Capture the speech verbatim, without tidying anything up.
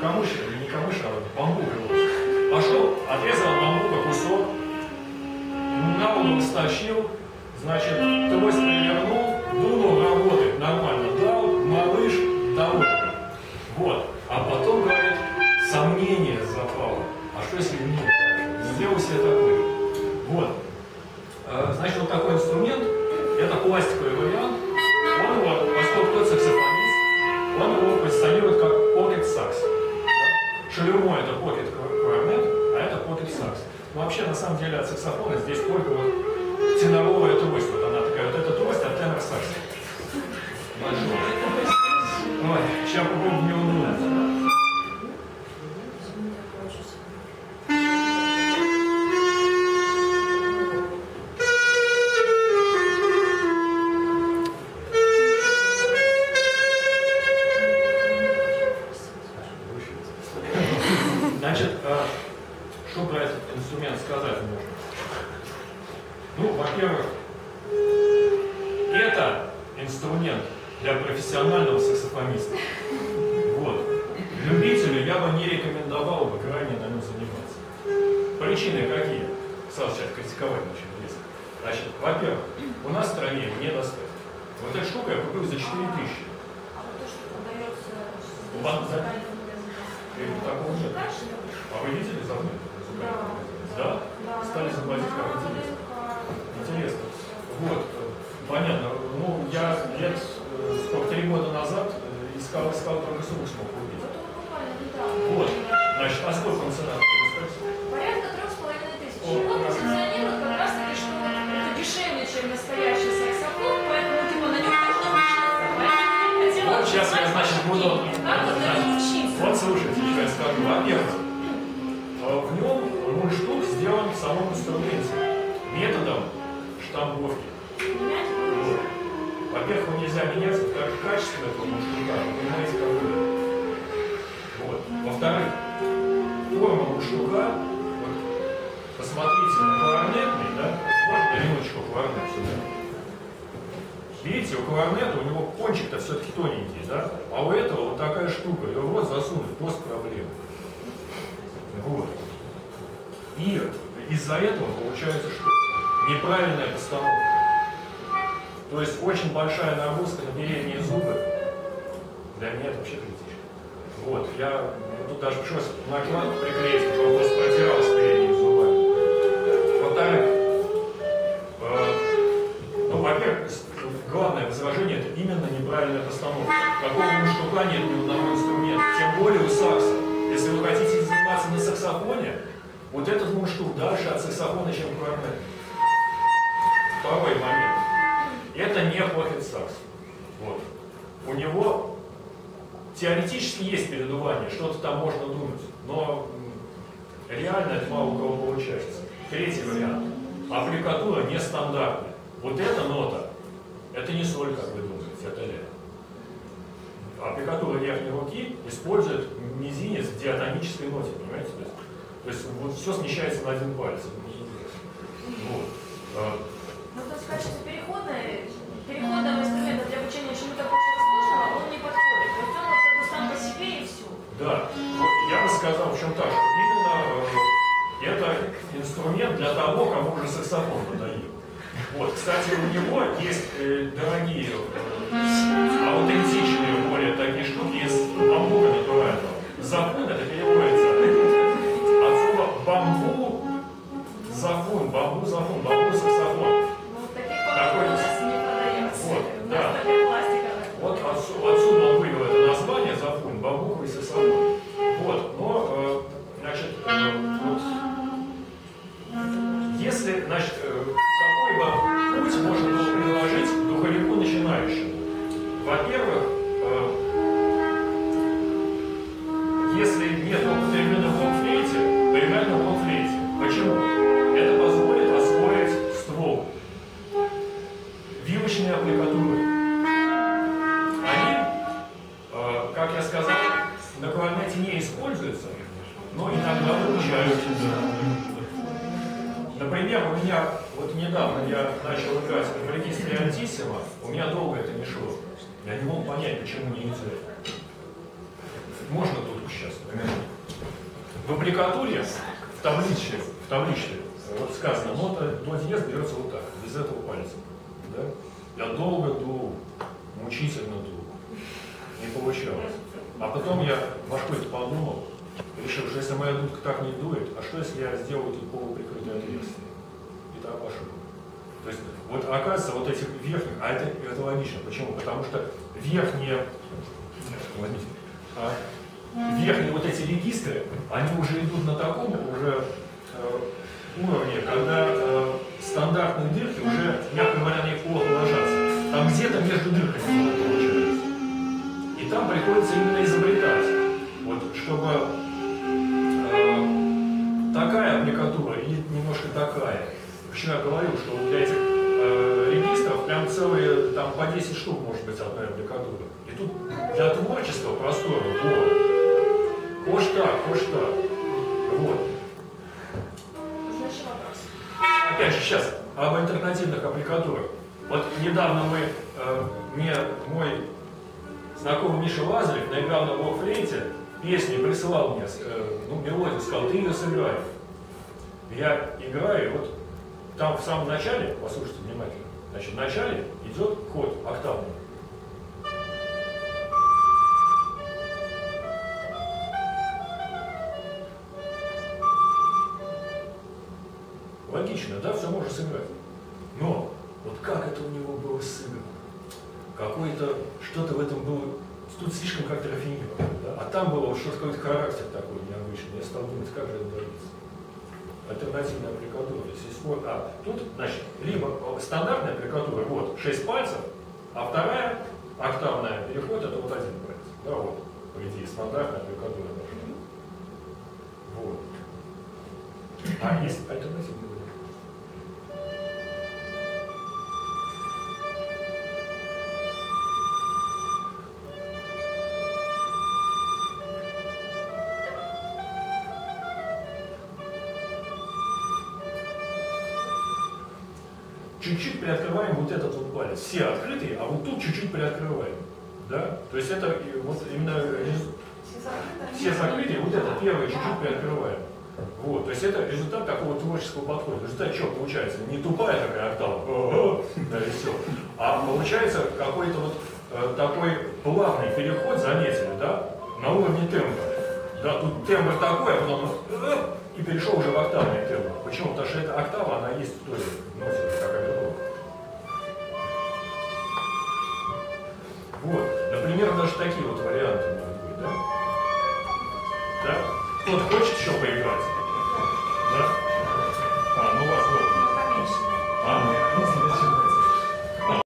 камыш, не камыш, а бамбук его. Пошел, отрезал от бамбука кусок, на угол стащил, значит, трость перевернул, думал, работает нормально, дал, малыш доволен. Вот. А потом, говорит, сомнение запало. А что если нет? Сделал себе такой. Вот. Значит, вот такой инструмент, это пластиковый вариант. Он его, поскольку тот саксофонист, он его позиционирует как pocket sax. Да? Шалюмо это pocket clarinet, а это pocket sax. Но вообще, на самом деле, от саксофона здесь только вот теноровая трость. Вот она такая, вот эта трость от тенор сакса. Ой, сейчас попробуем неудобно. Значит, что про этот инструмент сказать можно? Ну, во-первых, это инструмент для профессионального саксофониста. Вот. Любителю я бы не рекомендовал бы крайне на нем заниматься. Причины какие? Сразу сейчас критиковать начну резко. Значит, во-первых, у нас в стране его не достать. Вот эта штука я купил за четыре тысячи. А вот то, что продается... У вас такого нет. А вы видели забыли? Да. Да? Да? Стали завозить, как интересно. Интересно. Вот. Понятно. Ну, я лет сколько, три года назад искал, искал только сумму смог купить. Вот. Значит, а сколько он цена? Порядка трех с половиной тысяч. Его позиционируют как раз таки, что это дешевле, чем настоящий саксофон, поэтому типа на нем можно учиться. Вот сейчас я, значит, буду... Вот слушайте, что я скажу. Во-первых, в нем мундштук сделан в самом инструменте методом штамповки. Вот. Во-первых, его нельзя менять, во-вторых, качество этого мундштука, вы понимаете, какое. Вот. Во-вторых, форма мундштука, вот, посмотрите на кларнетный, да? Можно минуточку кларнет сюда? Видите, у кларнета у него кончик-то все-таки тоненький, да? А у этого вот такая штука, ее в рот засунуть просто проблема. Вот. И из-за этого получается, что неправильная постановка. То есть очень большая нагрузка на передние зубы. Для меня это вообще критично. Вот, я тут даже пришлось накладку приклеить, потому что просто протирал с передними зубами. Во-вторых, э, ну, во-первых, главное возражение — это именно неправильная постановка. Такого мундштука нет ни у одного инструмента, тем более у сакса. Если вы хотите заниматься на саксофоне, вот этот мундштук дальше от саксофона, чем кларнет. Второй момент. Это не pocket sax. Вот. У него теоретически есть передувание, что-то там можно думать, но реально это мало у кого получается. Третий вариант. Аппликатура нестандартная. Вот эта нота, это не соль, как вы думаете, это ля. Аппликатура верхней руки использует мизинец в диатонической ноте, понимаете? То есть, то есть вот все смещается на один палец. Вот. Ну, то есть в качестве переходной, переходного инструмента для обучения чему-то более сложного он не подходит. То есть он вот как бы сам по себе и все. Да. Вот я бы сказал, в чем так, что именно э, это инструмент для того, кому уже саксофон подают. Вот, кстати, у него есть э, дорогие, э, аутентичные более такие штуки из бамбука натурального. Зафун, это переводится от слова бамбу, зафун, бамбу, зафун, бамбу, саксофон. Ну, таких бамбу у нас не продается. Вот, у да. нас такая пластиковая. Вот отсюда, отсюда он вывел это название, зафун, бамбуковый саксофон. Вот, но, э, значит, э, вот, если, значит, э, какой бы путь можно было предложить духовику начинающему? Во-первых, э, если нет опыта именно в блокфлейте, то играть на блокфлейте. Почему? Это позволит освоить ствол. Вилочные аппликатуры. Они, э, как я сказал, на кларнете не используются, но иногда получаются. Например, у меня, вот недавно я начал играть в регистре альтиссимо, у меня долго это не шло. Я не мог понять, почему не нельзя. Можно тут сейчас, например, в аппликатуре, в табличке, в табличке, вот сказано, нота до диез берется вот так, без этого пальца. Да? Я долго дул, мучительно дул, не получалось. А потом я башкой-то подумал, решил, что если моя дудка так не дует, а что если я сделаю тут полуприкрытое отверстие? И так пошел. То есть, вот оказывается, вот этих верхних, а это, это логично. Почему? Потому что верхние, возьмите, а, верхние вот эти регистры, они уже идут на таком уже э, уровне, когда э, стандартные дырки уже, мягко говоря, на них плохо ложатся. Там где-то между дырками получается. И там приходится именно изобретать, вот, чтобы э, такая аппликатура или немножко такая. Почему я говорил, что для этих э, регистров прям целые, там по десять штук может быть одной аппликатуры. И тут для творчества простора, вот, хошь так, хошь так, вот. Значит, вопрос. Опять же, сейчас об альтернативных аппликатурах. Вот недавно мы, э, мне мой знакомый Миша Лазарев наиграл на блокфлейте песню и присылал мне э, ну, мелодию, сказал, ты ее сыграй. Я играю, и вот там в самом начале, послушайте внимательно, значит, в начале идет код октавный. Логично, да, все можно сыграть. Но вот как это у него было сыграно? Какой-то, что-то в этом было, тут слишком как-то рафинировано, да? А там было что-то, какой-то характер такой необычный. Я стал думать, как же это добиться. Альтернативная аппликатура. А тут, значит, либо стандартная аппликатура, вот, шесть пальцев, а вторая октавная переход, это вот один палец. Да, вот, по идее, стандартная аппликатура должна. Вот. А есть альтернативная. Чуть-чуть приоткрываем вот этот вот палец. Все открытые, а вот тут чуть-чуть приоткрываем. Да? То есть это вот именно все закрытые, вот это первое чуть-чуть приоткрываем. Вот, то есть это результат такого творческого подхода. Результат что получается? Не тупая такая октава, да и все. А получается какой-то вот э, такой плавный переход, заметили, да, на уровне тембра. Да, тут тембр такой, а потом э, и перешел уже в октавный тембр. Почему? Потому что эта октава, она есть в той ноте, как оверлок. Вот, например, даже такие вот варианты могут быть, да? Да? Кто-то хочет